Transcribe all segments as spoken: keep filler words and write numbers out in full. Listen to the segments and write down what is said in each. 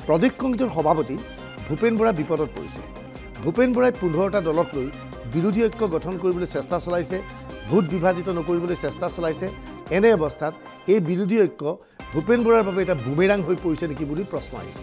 প্ৰদেশ কংগ্ৰেছৰ সভাপতি ভূপেন বৰা বিপদত পৰিছে। ভূপেন বৰাই পোন্ধৰটা দলক লৈ বিৰোধী ঐক্য গঠন কৰিবলৈ চেষ্টা চলাইছে, ভোট বিভাজিত নকৰিবলৈ চেষ্টা চলাইছে। এনে অৱস্থাত এই বিৰোধী ঐক্য ভূপেন বৰাৰ বাবে এটা বুমেৰাং হৈ পৰিছে নেকি বুলি প্ৰশ্ন আহিছে।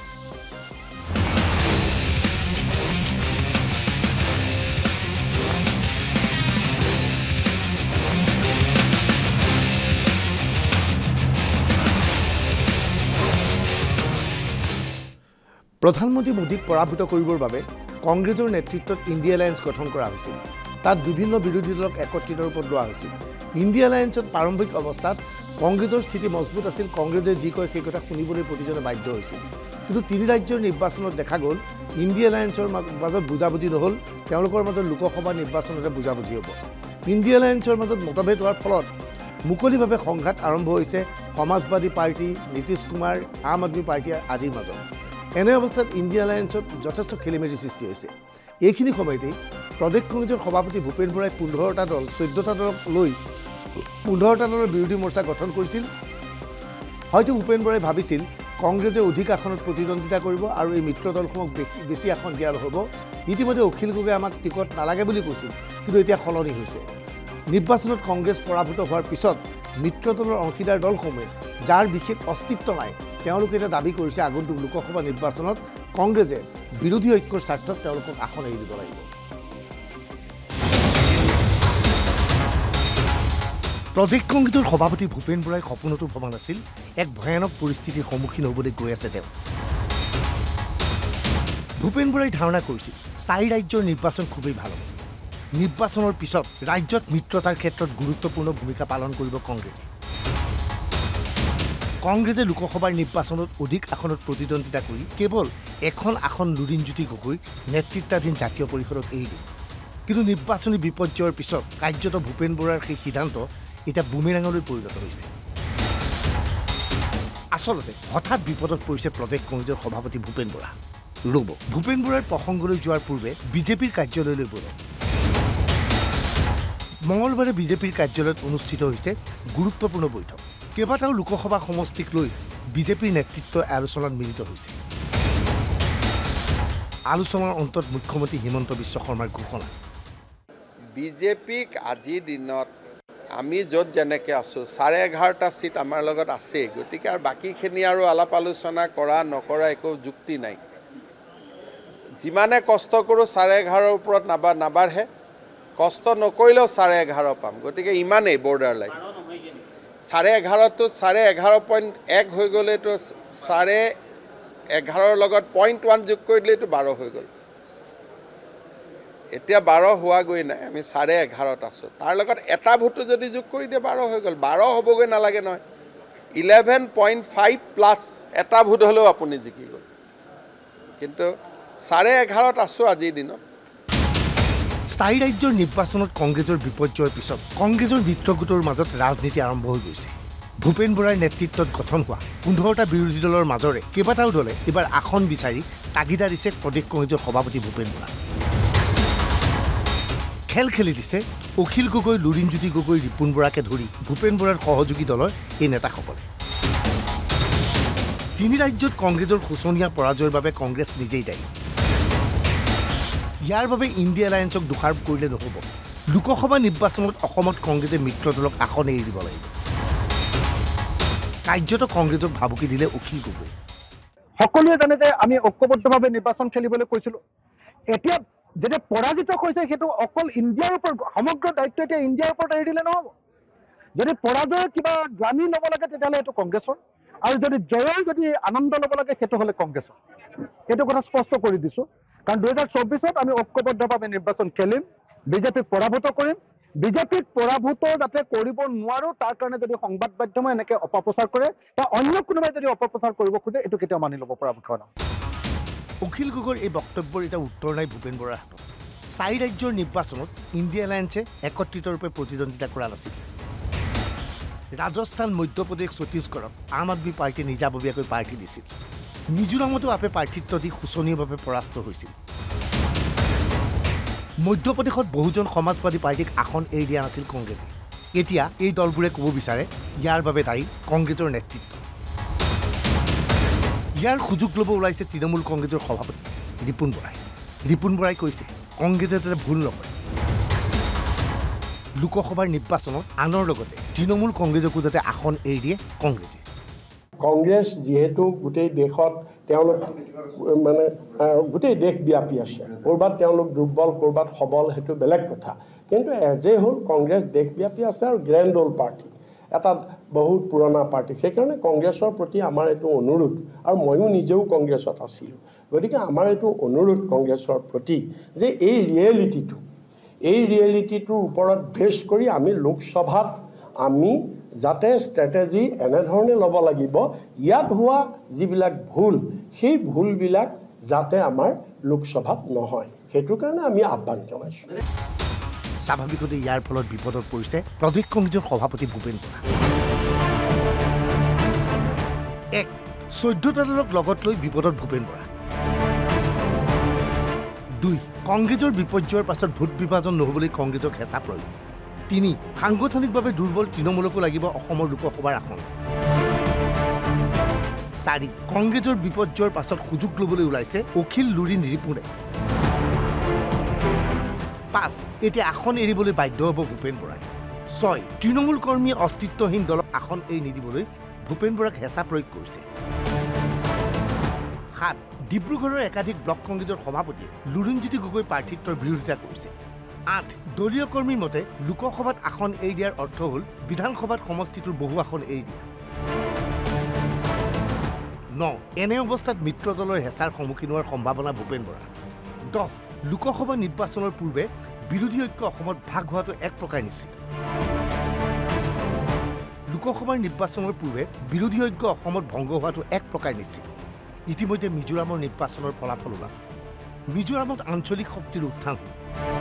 প্ৰধানমন্ত্ৰী মোদীক পৰাভূত কৰিবৰ বাবে কংগ্ৰেছৰ নেতৃত্বত ইণ্ডিয়া এলায়েন্স গঠন কৰা হৈছিল। তাত বিভিন্ন বিৰোধী দলক একত্ৰিত ৰূপত লোৱা হৈছিল। ইণ্ডিয়া এলায়েন্সত প্ৰাৰম্ভিক অৱস্থাত কংগ্ৰেছৰ স্থিতি মজবুত আছিল। কংগ্ৰেছে যি কয় সেই কথা শুনিবলৈ প্ৰতিজনে বাধ্য হৈছিল। কিন্তু তিনি ৰাজ্যৰ নিৰ্বাচনত দেখা গ'ল ইণ্ডিয়া এলায়েন্সৰ মাজত বুজাবুজি নহ'ল, তেওঁলোকৰ মাজত লোকসভা নিৰ্বাচনতে বুজাবুজি হ'ব। ইণ্ডিয়া এলায়েন্সৰ মাজত মতভেদ হোৱাৰ ফলত মুকলিভাৱে সংঘাত আৰম্ভ হৈছে সমাজবাদী পাৰ্টি, নীতিশ কুমাৰ, আম আদমি পাৰ্টি আদিৰ মাজত। এনে অৱস্থাত ইণ্ডিয়া এলায়েন্সত যথেষ্ট খেলিমেলিৰ সৃষ্টি হৈছে। এইখিনি সময়তেই প্ৰদেশ কংগ্ৰেছৰ সভাপতি ভূপেন বৰাই পোন্ধৰটা দল চৈধ্যটা দলক লৈ পোন্ধৰটা দলৰ বিৰোধী মৰ্চা গঠন কৰিছিল। হয়তো ভূপেন বৰাই ভাবিছিল কংগ্ৰেছে অধিক আসনত প্ৰতিদ্বন্দ্বিতা কৰিব আৰু এই মিত্ৰ দলসমূহক বেছি আসন দিয়া হ'ব। ইতিমধ্যে অখিল গগৈ আমাক টিকট নালাগে বুলি কৈছিল, কিন্তু এতিয়া সলনি হৈছে। নিৰ্বাচনত কংগ্ৰেছ পৰাভূত হোৱাৰ পিছত মিত্ৰ দলৰ অংশীদাৰ দলসমূহে যাৰ বিশেষ অস্তিত্ব নাই, তেওঁলোকে এটা দাবী কৰিছে আগন্তুক লোকসভা নিৰ্বাচনত কংগ্ৰেছে বিৰোধী ঐক্যৰ স্বাৰ্থত তেওঁলোকক আসন এৰি দিব লাগিব। প্ৰদেশ কংগ্ৰেছৰ সভাপতি ভূপেন বৰাই সপোনতো ভবা নাছিল এক ভয়ানক পৰিস্থিতিৰ সন্মুখীন হ'বলৈ গৈ আছে তেওঁ। ভূপেন বৰাই ধাৰণা কৰিছিল চাৰি ৰাজ্যৰ নিৰ্বাচন খুবেই ভাল হ'ব। নিৰ্বাচনৰ পিছত ৰাজ্যত মিত্ৰতাৰ ক্ষেত্ৰত গুৰুত্বপূৰ্ণ ভূমিকা পালন কৰিব কংগ্ৰেছে। কংগ্ৰেছে লোকসভাৰ নিৰ্বাচনত অধিক আসনত প্ৰতিদ্বন্দ্বিতা কৰি কেৱল এখন আসন লুৰিণজ্যোতি গগৈ নেতৃত্বাধীন জাতীয় পৰিষদক এৰি দিব। কিন্তু নিৰ্বাচনী বিপৰ্যয়ৰ পিছত কাৰ্যত ভূপেন বৰাৰ সেই সিদ্ধান্ত এতিয়া বুমেৰাঙলৈ পৰিণত হৈছে। আচলতে হঠাৎ বিপদত পৰিছে প্ৰদেশ কংগ্ৰেছৰ সভাপতি ভূপেন বৰা। ৰ'ব, ভূপেন বৰাৰ প্ৰসংগলৈ যোৱাৰ পূৰ্বে বিজেপিৰ কাৰ্যালয়লৈ বলক। মঙলবাৰে বিজেপিৰ কাৰ্যালয়ত অনুষ্ঠিত হৈছে গুৰুত্বপূৰ্ণ বৈঠক। কেইবাটাও লোকসভা সমষ্টিক লৈ বিজেপিৰ নেতৃত্বই আলোচনাত মিলিত হৈছে। আলোচনাৰ অন্তত মুখ্যমন্ত্ৰী হিমন্ত বিশ্ব শৰ্মাৰ ঘোষণা। বিজেপিক আজিৰ দিনত আমি য'ত যেনেকৈ আছোঁ চাৰে এঘাৰটা চিট আমাৰ লগত আছে, গতিকে আৰু বাকীখিনি আৰু আলাপ আলোচনা কৰা নকৰা একো যুক্তি নাই। যিমানে কষ্ট কৰোঁ চাৰে এঘাৰৰ ওপৰত নাবা নাবাঢ়ে, কষ্ট নকৰিলেও চাৰে এঘাৰ পাম। গতিকে ইমানেই বৰ্ডাৰ লাইন। চাৰে এঘাৰটো চাৰে এঘাৰ পইণ্ট এক হৈ গ'লেতো চাৰে এঘাৰৰ লগত পইণ্ট ওৱান যোগ কৰি দিলেতো বাৰ হৈ গ'ল। এতিয়া বাৰ হোৱাগৈ নাই, আমি চাৰে এঘাৰত আছোঁ। তাৰ লগত এটা ভোটো যদি যোগ কৰি দিয়ে বাৰ হৈ গ'ল। বাৰ হ'বগৈ নালাগে নহয়, ইলেভেন পইণ্ট ফাইভ প্লাছ এটা ভোট হ'লেও আপুনি জিকি গ'ল। কিন্তু চাৰে এঘাৰত আছোঁ আজিৰ দিনত। চাৰি ৰাজ্যৰ নিৰ্বাচনত কংগ্ৰেছৰ বিপৰ্যয়ৰ পিছত কংগ্ৰেছৰ মিত্ৰগোটৰ মাজত ৰাজনীতি আৰম্ভ হৈ গৈছে। ভূপেন বৰাৰ নেতৃত্বত গঠন হোৱা পোন্ধৰটা বিৰোধী দলৰ মাজৰে কেইবাটাও দলে এইবাৰ আসন বিচাৰি তাগিদা দিছে প্ৰদেশ কংগ্ৰেছৰ সভাপতি ভূপেন বৰা। খেল খেলি দিছে অখিল গগৈ, লুৰিণজ্যোতি গগৈ, ৰিপুণ বৰাকে ধৰি ভূপেন বৰাৰ সহযোগী দলৰ এই নেতাসকলে। তিনি ৰাজ্যত কংগ্ৰেছৰ শোচনীয়া পৰাজয়ৰ বাবে কংগ্ৰেছ নিজেই দায়ী। ইয়াৰ বাবে ইণ্ডিয়া এলায়েন্সক দোষাৰোপ কৰিলে নহ'ব। লোকসভা নিৰ্বাচনত অসমত কংগ্ৰেছে মিত্ৰ দলক আসন এৰি দিব লাগিব। কাৰ্যত কংগ্ৰেছক ভাবুকি দিলে অখিল গগৈ। সকলোৱে জানে যে আমি ঐক্যবদ্ধভাৱে নিৰ্বাচন খেলিবলৈ কৈছিলোঁ। এতিয়া যেতিয়া পৰাজিত হৈছে সেইটো অকল ইণ্ডিয়াৰ ওপৰত, সমগ্ৰ দায়িত্ব এতিয়া ইণ্ডিয়াৰ ওপৰত এৰি দিলে নহ'ব। যদি পৰাজয়ৰ কিবা গ্লানি ল'ব লাগে তেতিয়াহ'লে সেইটো কংগ্ৰেছৰ, আৰু যদি জয়ৰ যদি আনন্দ ল'ব লাগে সেইটো হ'লে কংগ্ৰেছৰ। এইটো কথা স্পষ্ট কৰি দিছোঁ। কাৰণ দুহেজাৰ চৌব্বিছত আমি ঐক্যবদ্ধভাৱে নিৰ্বাচন খেলিম, বিজেপিক পৰাভূত কৰিম। বিজেপিক পৰাভূত যাতে কৰিব নোৱাৰোঁ তাৰ কাৰণে যদি সংবাদ মাধ্যমে এনেকৈ অপপ্ৰচাৰ কৰে বা অন্য কোনোবাই যদি অপপ্ৰচাৰ কৰিব খোজে এইটো কেতিয়াও মানি ল'ব পৰা বিষয় নহয়। অখিল গগৈৰ এই বক্তব্যৰ এটা উত্তৰ নাই ভূপেন বৰাৰ হাতত। চাৰি ৰাজ্যৰ নিৰ্বাচনত ইণ্ডিয়া এলায়েন্সে একত্ৰিতৰূপে প্ৰতিদ্বন্দ্বিতা কৰা নাছিল। ৰাজস্থান, মধ্যপ্ৰদেশ, ছত্তীশগড়ত আম আদমি পাৰ্টীয়ে নিজাববীয়াকৈ প্ৰাৰ্থী দিছিল। মিজোৰামতো আপে প্ৰাৰ্থিত্ব দি শোচনীয়ভাৱে পৰাস্ত হৈছিল। মধ্যপ্ৰদেশত বহুজন সমাজবাদী পাৰ্টীক আসন এৰি দিয়া নাছিল কংগ্ৰেছে। এতিয়া এই দলবোৰে ক'ব বিচাৰে ইয়াৰ বাবে দায়ী কংগ্ৰেছৰ নেতৃত্ব। ইয়াৰ সুযোগ ল'ব ওলাইছে তৃণমূল কংগ্ৰেছৰ সভাপতি ৰিপুণ বৰাই ৰিপুণ বৰাই কৈছে কংগ্ৰেছে যাতে ভুল নকৰে লোকসভাৰ নিৰ্বাচনত আনৰ লগতে তৃণমূল কংগ্ৰেছকো যাতে আসন এৰি দিয়ে কংগ্ৰেছে কংগ্ৰেছ যিহেতু গোটেই দেশত তেওঁলোক মানে গোটেই দেশব্যাপী আছে ক'ৰবাত তেওঁলোক দুৰ্বল ক'ৰবাত সবল সেইটো বেলেগ কথা কিন্তু এজ এ হ'ল কংগ্ৰেছ দেশব্যাপী আছে আৰু গ্ৰেণ্ড অল পাৰ্টি এটা বহুত পুৰণা পাৰ্টি সেইকাৰণে কংগ্ৰেছৰ প্ৰতি আমাৰ এইটো অনুৰোধ আৰু ময়ো নিজেও কংগ্ৰেছত আছিলোঁ গতিকে আমাৰ এইটো অনুৰোধ কংগ্ৰেছৰ প্ৰতি যে এই ৰিয়েলিটিটো এই ৰিয়েলিটিটোৰ ওপৰত বেছ কৰি আমি লোকসভাত আমি যাতে ষ্ট্ৰেটেজি এনেধৰণে ল'ব লাগিব ইয়াত হোৱা যিবিলাক ভুল সেই ভুলবিলাক যাতে আমাৰ লোকসভাত নহয় সেইটোৰ কাৰণে আমি আহ্বান জনাইছোঁ স্বাভাৱিকতে ইয়াৰ ফলত বিপদত পৰিছে প্ৰদেশ কংগ্ৰেছৰ সভাপতি ভূপেন বৰা এক চৈধ্যটা দলক লগত লৈ বিপদত ভূপেন বৰা দুই কংগ্ৰেছৰ বিপৰ্যয়ৰ পাছত ভোট বিভাজন নহ'বলৈ কংগ্ৰেছক হেঁচা প্ৰয়োগ তিনি সাংগঠনিকভাৱে দুৰ্বল তৃণমূলকো লাগিব অসমৰ লোকসভাৰ আসন চাৰি কংগ্ৰেছৰ বিপৰ্যয়ৰ পাছত সুযোগ ল'বলৈ ওলাইছে অখিল লুৰিণ ৰিপুণে পাঁচ এতিয়া আসন এৰিবলৈ বাধ্য হ'ব ভূপেন বৰাই ছয় তৃণমূল কৰ্মীয়ে অস্তিত্বহীন দলক আসন এৰি নিদিবলৈ ভূপেন বৰাক হেঁচা প্ৰয়োগ কৰিছে সাত ডিব্ৰুগড়ৰ একাধিক ব্লক কংগ্ৰেছৰ সভাপতিয়ে লুৰিণজ্যোতি গগৈ প্ৰাৰ্থিত্বৰ বিৰোধিতা কৰিছে আঠ দলীয় কৰ্মীৰ মতে লোকসভাত আসন এৰি দিয়াৰ অৰ্থ হ'ল বিধানসভাত সমষ্টিটোৰ বহু আসন এৰি দিয়া ন এনে অৱস্থাত মিত্ৰ দলৰ হেঁচাৰ সন্মুখীন হোৱাৰ সম্ভাৱনা ভূপেন বৰা দহ লোকসভা নিৰ্বাচনৰ পূৰ্বে বিৰোধী ঐক্য অসমত ভাগ হোৱাটো এক প্ৰকাৰ নিশ্চিত লোকসভাৰ নিৰ্বাচনৰ পূৰ্বে বিৰোধী ঐক্য অসমত ভংগ হোৱাটো এক প্ৰকাৰ নিশ্চিত ইতিমধ্যে মিজোৰামৰ নিৰ্বাচনৰ ফলাফল ওলাল মিজোৰামত আঞ্চলিক শক্তিৰ উত্থান হ'ল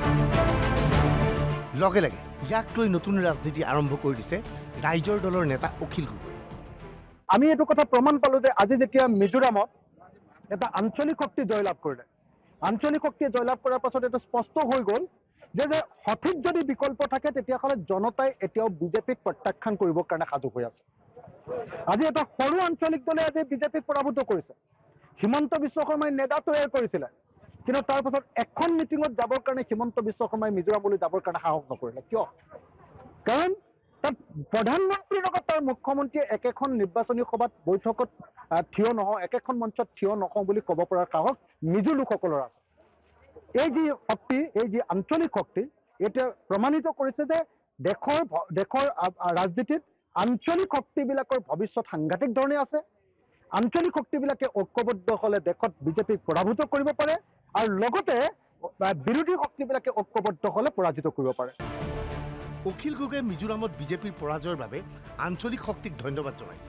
লগে লগে ইয়াক লৈ নতুন ৰাজনীতি আৰম্ভ কৰি দিছে ৰাইজৰ দলৰ নেতা অখিল গগৈ আমি এইটো কথা প্ৰমাণ পালোঁ যে আজি যেতিয়া মিজোৰামত এটা আঞ্চলিক শক্তি জয়লাভ কৰিলে আঞ্চলিক শক্তিয়ে জয়লাভ কৰাৰ পাছত এইটো স্পষ্ট হৈ গ'ল যে যে সঠিক যদি বিকল্প থাকে তেতিয়াহ'লে জনতাই এতিয়াও বিজেপিক প্ৰত্যাখ্যান কৰিবৰ কাৰণে সাজু হৈ আছে আজি এটা সৰু আঞ্চলিক দলে আজি বিজেপিক পৰাভূত কৰিছে হিমন্ত বিশ্ব শৰ্মাই নেতা তৈয়াৰ কৰিছিলে কিন্তু তাৰ পাছত এখন মিটিঙত যাবৰ কাৰণে হিমন্ত বিশ্ব শৰ্মাই মিজোৰামলৈ যাবৰ কাৰণে সাহস নকৰিলে কিয় কাৰণ তাত প্ৰধানমন্ত্ৰীৰ লগত তাৰ মুখ্যমন্ত্ৰীয়ে একেখন নিৰ্বাচনী সভাত বৈঠকত থিয় নহওঁ একেখন মঞ্চত থিয় নহওঁ বুলি ক'ব পৰাৰ সাহস মিজো লোকসকলৰ আছে এই যি শক্তি এই যি আঞ্চলিক শক্তি এতিয়া প্ৰমাণিত কৰিছে যে দেশৰ দেশৰ ৰাজনীতিত আঞ্চলিক শক্তিবিলাকৰ ভৱিষ্যত সাংঘাতিক ধৰণে আছে আঞ্চলিক শক্তিবিলাকে ঐক্যবদ্ধ হ'লে দেশত বিজেপিক পৰাভূত কৰিব পাৰে আৰু লগতে বিৰোধী শক্তিবিলাকে ঐক্যবদ্ধ হ'লে পৰাজিত কৰিব পাৰে অখিল গগৈয়ে মিজোৰামত বিজেপিৰ পৰাজয়ৰ বাবে আঞ্চলিক শক্তিক ধন্যবাদ জনাইছে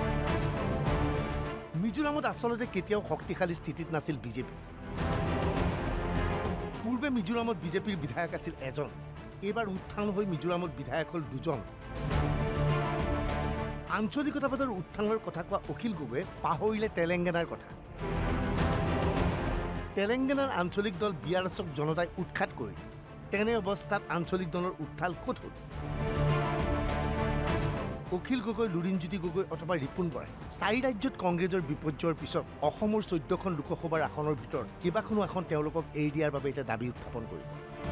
মিজোৰামত আচলতে কেতিয়াও শক্তিশালী স্থিতিত নাছিল বিজেপি পূৰ্বে মিজোৰামত বিজেপিৰ বিধায়ক আছিল এজন এইবাৰ উত্থান হৈ মিজোৰামত বিধায়ক হ'ল দুজন আঞ্চলিকতাবাদৰ উত্থানৰ কথা কোৱা অখিল গগৈয়ে পাহৰিলে তেলেংগানাৰ কথা তেলেংগানাৰ আঞ্চলিক দল বি আৰ এছক জনতাই উৎখাত কৰিলে তেনে অৱস্থাত আঞ্চলিক দলৰ উত্থাল ক'ত হ'ল অখিল গগৈ লুৰিণজ্যোতি গগৈ অথবা ৰিপুণ বৰাই চাৰি ৰাজ্যত কংগ্ৰেছৰ বিপৰ্যয়ৰ পিছত অসমৰ চৈধ্যখন লোকসভাৰ আসনৰ ভিতৰত কেইবাখনো আসন তেওঁলোকক এৰি দিয়াৰ বাবে এটা দাবী উত্থাপন কৰিব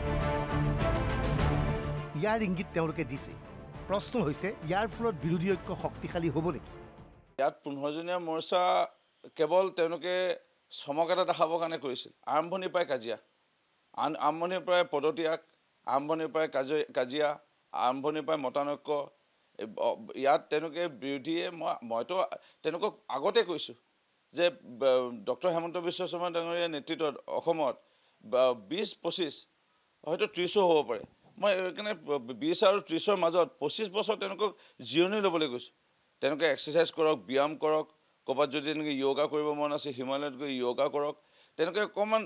ইয়াৰ ইংগিত তেওঁলোকে দিছে প্ৰশ্ন হৈছে ইয়াৰ ফলত বিৰোধী ঐক্য শক্তিশালী হ'ব নেকি ইয়াত পোন্ধৰজনীয়া মৰ্চা কেৱল তেওঁলোকে চমক এটা দেখাবৰ কাৰণে কৰিছিল আৰম্ভণিৰ পৰাই কাজিয়া আন আৰম্ভণিৰ পৰাই পদত্যাগ আৰম্ভণিৰ পৰাই কাজিয়া কাজিয়া আৰম্ভণিৰ পৰাই মতানৈক্য ইয়াত তেওঁলোকে বিৰোধীয়ে মই মইতো তেওঁলোকক আগতে কৈছোঁ যে ডক্টৰ হেমন্ত বিশ্ব শৰ্মা ডাঙৰীয়াৰ নেতৃত্বত অসমত বিছ পঁচিছ হয়তো ত্ৰিছো হ'ব পাৰে মই এইকাৰণে বিছ আৰু ত্ৰিছৰ মাজত পঁচিছ বছৰ তেওঁলোকক জিৰণি ল'বলৈ গৈছোঁ তেওঁলোকে এক্সাৰচাইজ কৰক ব্যায়াম কৰক ক'ৰবাত যদি এনেকৈ য়োগা কৰিব মন আছে হিমালয়ত গৈ য়োগা কৰক তেওঁলোকে অকণমান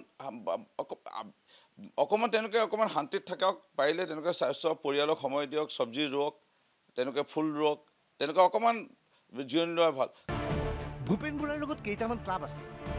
অকণমান তেওঁলোকে অকণমান শান্তিত থাকক পাৰিলে তেওঁলোকে স্বাস্থ্য পৰিয়ালক সময় দিয়ক চব্জি ৰুৱক তেওঁলোকে ফুল ৰুৱক তেওঁলোকে অকণমান জিৰণি লোৱা ভাল ভূপেন বৰাৰ লগত কেইটামান ক্লাব আছে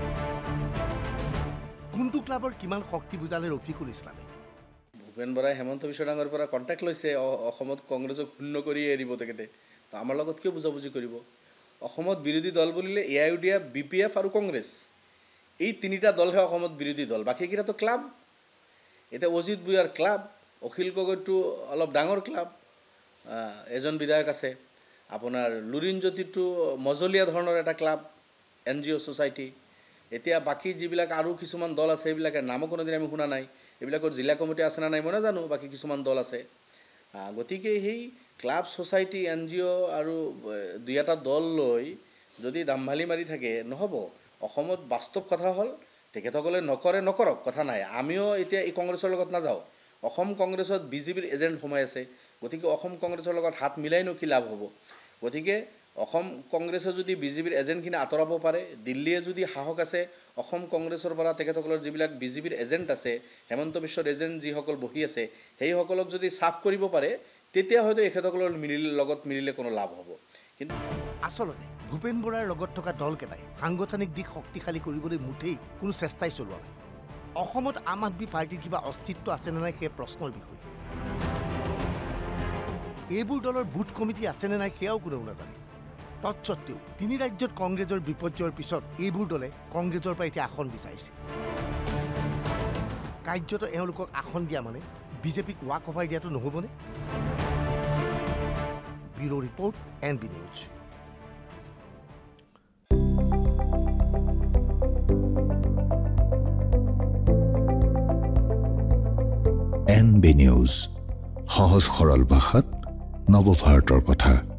কোনটো ক্লাবৰ কিমান শক্তি বুজালে ৰফিকুল ইছলামে ভূপেন বৰাই হেমন্ত বিশ্ব ডাঙৰ পৰা কণ্টেক্ট লৈছে অসমত কংগ্ৰেছক শূন্য কৰি এৰিব তেখেতে তো আমাৰ লগত কিয় বুজাবুজি কৰিব অসমত বিৰোধী দল বুলিলে A I U D F, B P F আৰু কংগ্ৰেছ, এই তিনিটা দলহে অসমত বিৰোধী দল, বাকীকেইটাতো ক্লাব। এতিয়া অজিত বুয়াৰ ক্লাব, অখিল গগৈটো অলপ ডাঙৰ ক্লাব, এজন বিধায়ক আছে। আপোনাৰ লুৰিণ জ্যোতিটো মজলীয়া ধৰণৰ এটা club, N G O' society. এতিয়া বাকী যিবিলাক আৰু কিছুমান দল আছে সেইবিলাকে নামো কোনোদিন আমি শুনা নাই, এইবিলাকৰ জিলা কমিটি আছে না নাই মই নাজানো, বাকী কিছুমান দল আছে। গতিকে সেই club, society, N G O' আৰু দুই এটা দল লৈ যদি দামভালি মাৰি থাকে নহ'ব। অসমত বাস্তৱ কথা হ'ল তেখেতসকলে নকৰে নকৰক, কথা নাই। আমিও এতিয়া এই কংগ্ৰেছৰ লগত নাযাওঁ। অসম কংগ্ৰেছত বিজেপিৰ এজেণ্ট সোমাই আছে, গতিকে অসম কংগ্ৰেছৰ লগত হাত মিলাইনো কি লাভ হ'ব। গতিকে অসম কংগ্ৰেছে যদি বিজেপিৰ এজেণ্টখিনি আঁতৰাব পাৰে, দিল্লীয়ে যদি সাহস আছে অসম কংগ্ৰেছৰ পৰা তেখেতসকলৰ যিবিলাক বিজেপিৰ এজেণ্ট আছে, হেমন্ত বিশ্বৰ এজেণ্ট যিসকল বহি আছে, সেইসকলক যদি চাফ কৰিব পাৰে, তেতিয়া হয়তো এখেতসকলৰ মিলিলে লগত মিলিলে কোনো লাভ হ'ব। কিন্তু আচলতে ভূপেন বৰাৰ লগত থকা দলকেইটাই সাংগঠনিক দিশ শক্তিশালী কৰিবলৈ মুঠেই কোনো চেষ্টাই চলোৱা নাই। অসমত আম আদমি পাৰ্টিৰ কিবা অস্তিত্ব আছেনে নাই সেই প্ৰশ্নৰ বিষয়। এইবোৰ দলৰ বুথ কমিটি আছেনে নাই সেয়াও কোনেও নাজানে। তৎসত্ত্বেও তিনি ৰাজ্যত কংগ্ৰেছৰ বিপৰ্যয়ৰ পিছত এইবোৰ দলে কংগ্ৰেছৰ পৰা এতিয়া আসন বিচাৰিছে। কাৰ্যত এওঁলোকক আসন দিয়া মানে বিজেপিক ৱাক অভাৰ দিয়াটো নহ'বনে? Bureau' report, N B news. N B news, সহজ সৰল ভাষাত নৱভাৰতৰ কথা।